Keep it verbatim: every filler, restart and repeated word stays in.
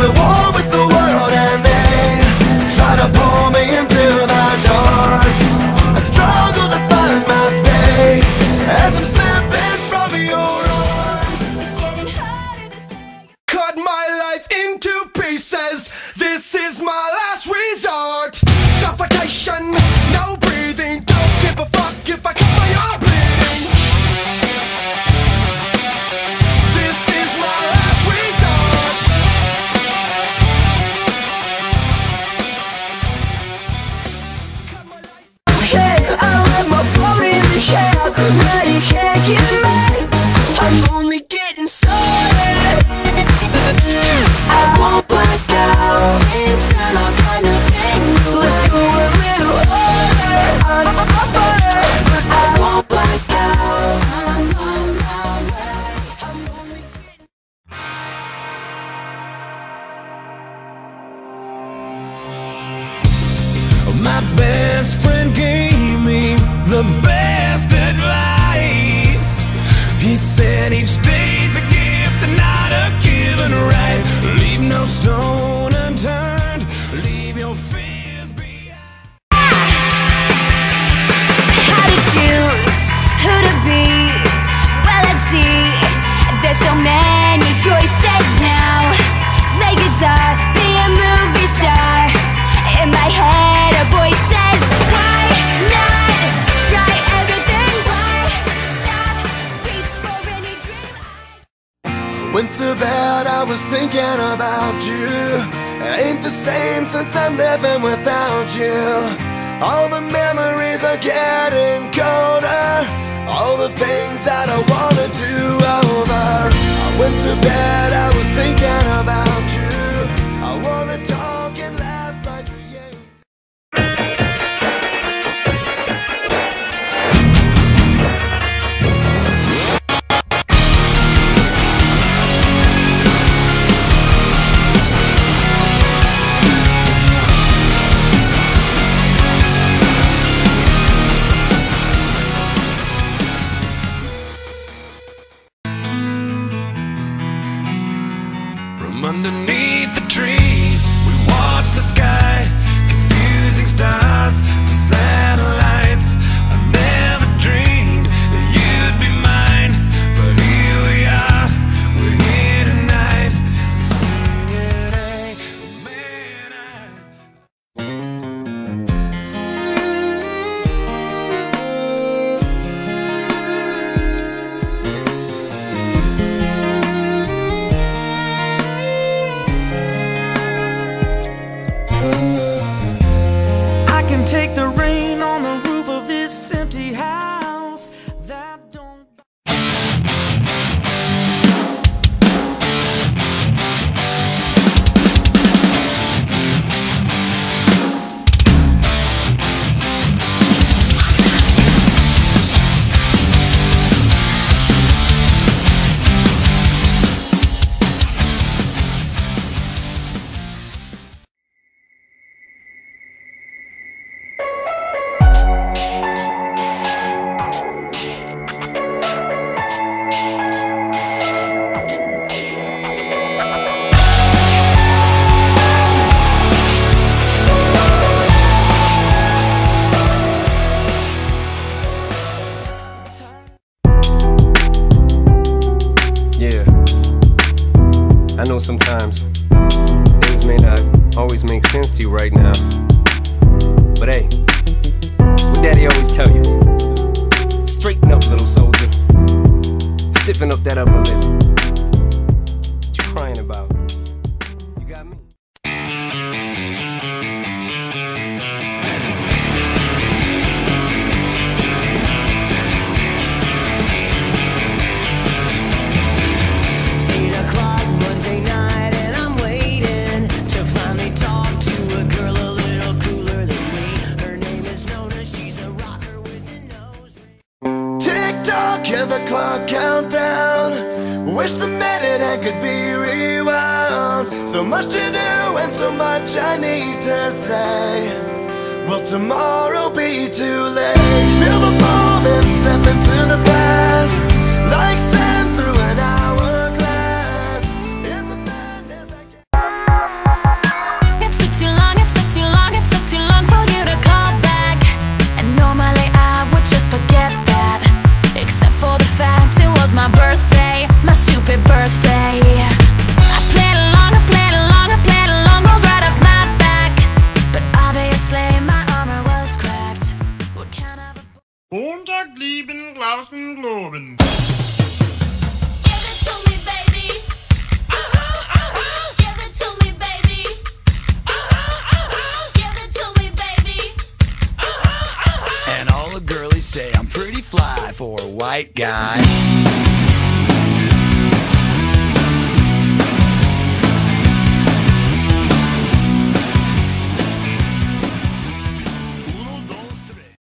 at war with the world, and they try to pull me into the dark. I struggle to find my faith as I'm slipping from your arms. It's getting harder to stay. Cut my life into pieces. This is my last resort. Suffocation, no breathing. Don't give a fuck if I cut my arm bleeding. This is my last resort. Cut my life. Hey, I let my phone in the shell. Now you can't get mad. I'm only getting started. I won't black out. It's time I'm gonna bang. Let's go a little harder. I'm I won't black out. I'm on my way. I'm only getting. My best friend gave me the best advice. He said each day's a gift and not a given right. Leave no stone unturned. Leave your fears behind. How to choose who to be? Well, let's see. There's so many choices now. Play guitar, be a movie star. In my head a voice says, why not try everything? Why stop? Reach for any dream. Went to bed, I was thinking about you. It ain't the same since I'm living without you. All the memories are getting colder. All the things that I wanna do over. I went to bed, I was thinking about you. I wanna talk and laugh like we used to. From underneath the trees, we watch the sky, confusing stars and satellites. I never dreamed that you'd be mine, but here we are, we're here tonight. Sing it, hey, man, I can take the rain on the roof of this empty house that don't. I know sometimes things may not always make sense to you right now, but hey, what Daddy always tell you, straighten up, little soldier, stiffen up that upper lip. What you crying about? You got me. Hear the clock count down. Wish the minute I could be rewound. So much to do and so much I need to say. Will tomorrow be too late? Feel the moment, step into the past, like sand through an hourglass. In the madness I can Boston Globin'. Give it to me, baby. Uh-huh, uh-huh. Give it to me, baby. Uh-huh, uh-huh. Give it to me, baby. Uh-huh, uh-huh. And all the girlies say I'm pretty fly for a white guy.